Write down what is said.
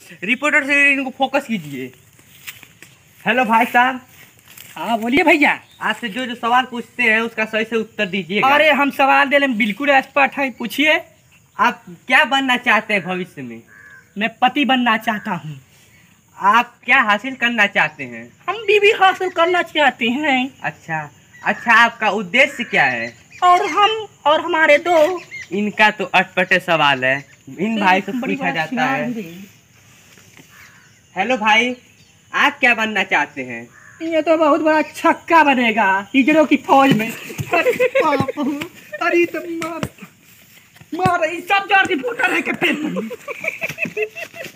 Reporter से इनको focus कीजिए। हेलो भाई साहब। हाँ बोलिए भैया। आपसे जो जो सवाल पूछते हैं उसका सही से उत्तर दीजिए। अरे हम सवाल दे रहे बिल्कुल एक्सपर्ट है, पूछिए। आप क्या बनना चाहते हैं भविष्य में? मैं पति बनना चाहता हूँ। आप क्या हासिल करना चाहते हैं? हम बीवी हासिल करना चाहते हैं। अच्छा अच्छा, आपका उद्देश्य क्या है? और हम और हमारे दो। इनका तो अटपटे सवाल है, इन भाई से पूछा जाता है। हेलो भाई, आप क्या बनना चाहते हैं? ये तो बहुत बड़ा छक्का बनेगा हिजड़ों की फौज में। अरे तो मार मार सब जोर की फुटा रह के पेट